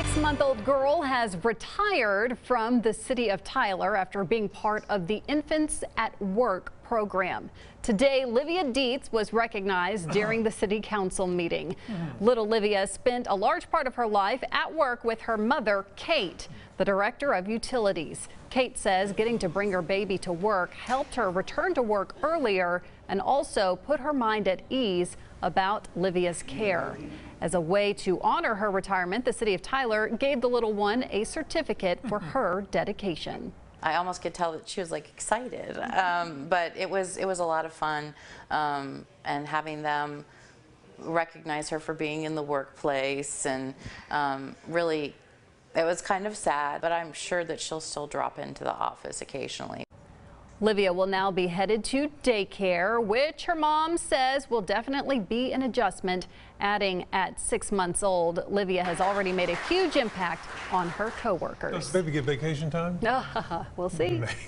6-month-old girl has retired from the city of Tyler after being part of the Infants at Work program. Today, Livia Dietz was recognized during the city council meeting. Little Livia spent a large part of her life at work with her mother, Kate, the director of utilities. Kate says getting to bring her baby to work helped her return to work earlier and also put her mind at ease about Livia's care. As a way to honor her retirement, the city of Tyler gave the little one a certificate for her dedication. I almost could tell that she was like excited, but it was a lot of fun, and having them recognize her for being in the workplace, and really, it was kind of sad, but I'm sure that she'll still drop into the office occasionally. Livia will now be headed to daycare, which her mom says will definitely be an adjustment, adding at 6 months old, Livia has already made a huge impact on her coworkers. Does the baby get vacation time? We'll see.